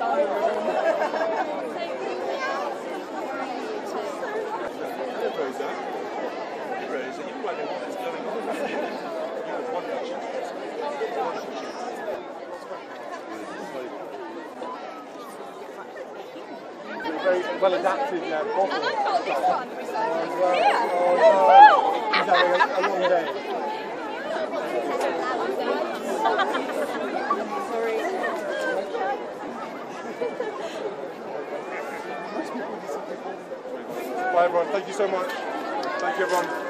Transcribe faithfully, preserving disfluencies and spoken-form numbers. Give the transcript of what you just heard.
Very well adapted uh, bottle. And I've got this one. Oh, well, Yeah. oh, no. He's having a, a long day. Bye everyone, thank you so much. Thank you everyone.